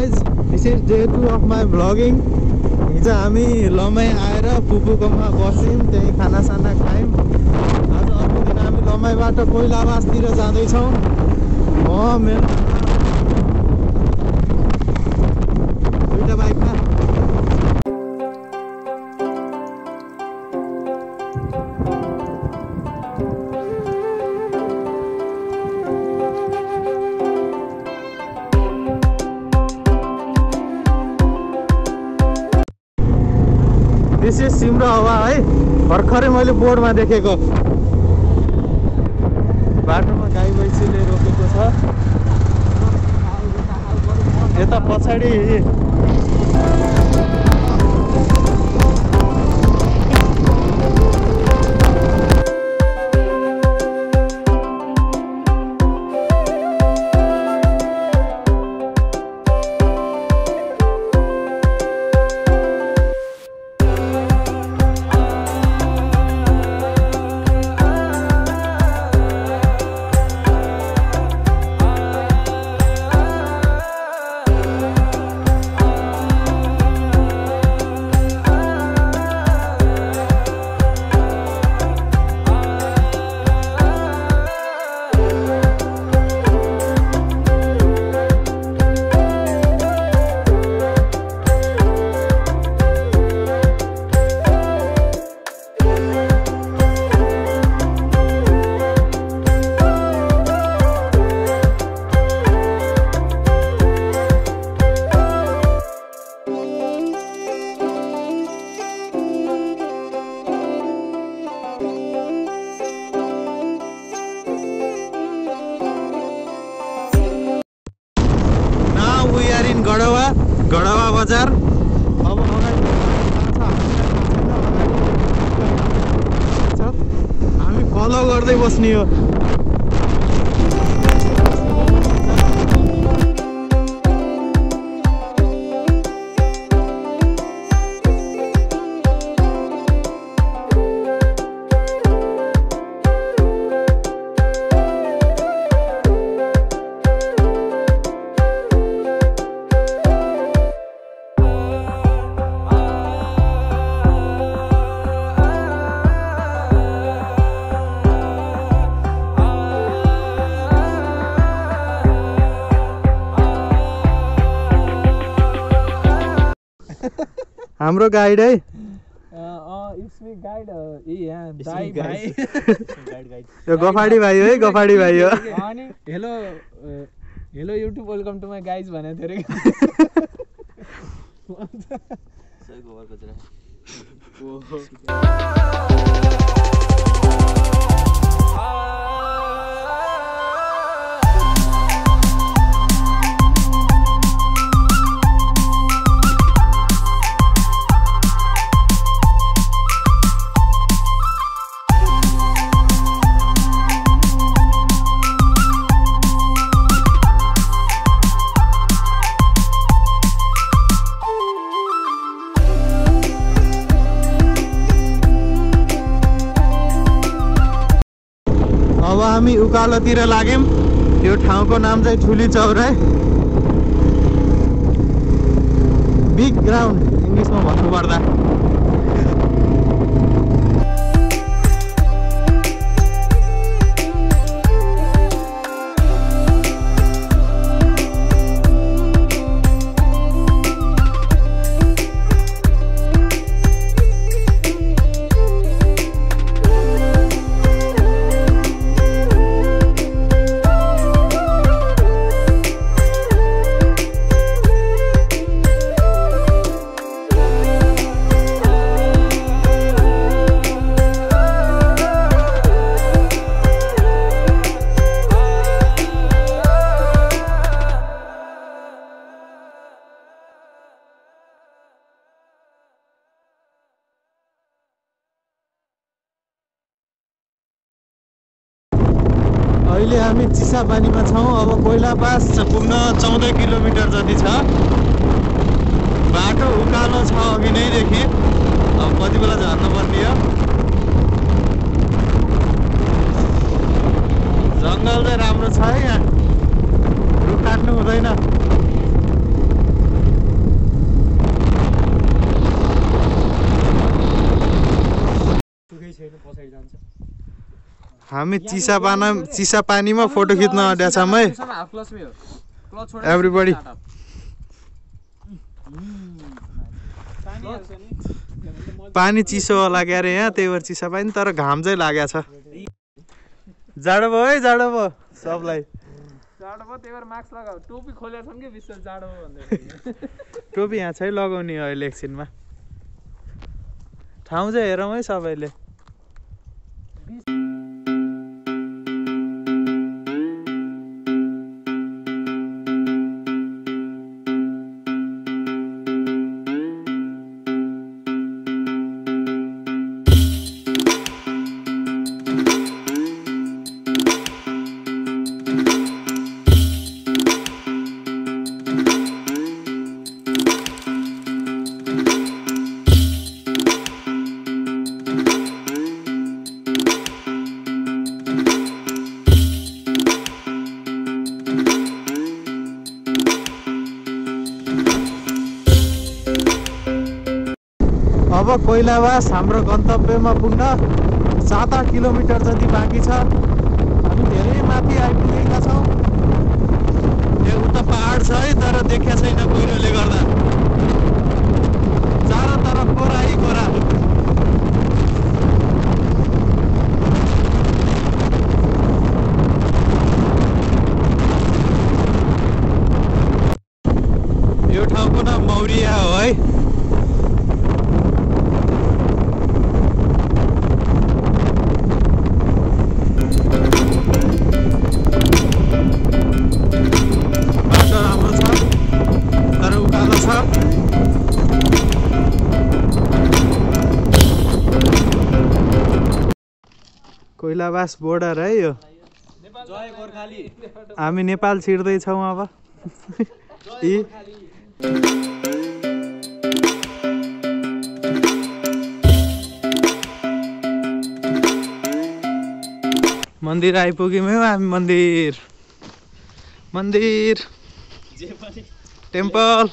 guys, this is day 2 of my vlogging. हिजो हामी लमाई आएर पुपुकोमा बस्यौँ, त्यही खानासाना खायौँ। आज अर्को दिन हामी लमाईबाट कोइलाबासतिर जाँदैछौँ। म मेरो दुईटा बाइकमा। This is सिम्रो हावा है, भर्खरै मैले बोर्डमा देखेको। बाटोमा गाई भैँसीले रोकेको छ। यता पछाडि गडवा बजार। अब हामी फलो गर्दै बस्ने हो। हाम्रो गाइड है, इसमें गाइड यहाँ दाई भाइ यो गफाडी भाइ हो है, गफाडी भाइ हो। अनि hello hello YouTube, welcome to my guys भनेको थियो रे। अब हामी उकालोतिर लाग्यौँ। यो ठाउँको नाम चाहिँ ठुली चौराइ, बिग ग्राउन्ड इङ्ग्लिसमा भन्नुपर्दा। अहिले हामी चिसापानीमा छौँ। अब कोइलाबास पुग्न 14 किलोमिटर जति छ। बाटो उकालो छ अघि नैदेखि, अब कति बेला झर्न पर्ने हो। जङ्गल चाहिँ राम्रो छ है, यहाँ रुख काट्नु हुँदैन। हामी चिसा पानीमा फोटो खिच्न आँटेका छौँ है एभ्रीबडी। पानी चिसो होला क्या अरे यहाँ, त्यही भएर चिसा पानी, तर घाम चाहिँ लागेको छ। जाडो भयो है, जाडो भयो सबलाई। टोपी यहाँ छै लगाउने अहिले एकछिनमा। ठाउँ चाहिँ हेरौँ है सबैले। अब कोइलाबास हाम्रो गन्तव्यमा पुग्न 7-8 किलोमिटर जति बाँकी छ। हामी धेरै माथि आइपुगेका छौँ। यो उता पहाड छ है, तर देखिया छैन पहिरोले गर्दा। चारैतर्फ कोराई कोरा। यो ठाउँको नाम मौरिया हो है। कोइलाबास बोर्डर है यो। हामी नेपाल छिर्दैछौँ अब। मन्दिर आइपुग्यौँ हामी। मन्दिर टेम्पल।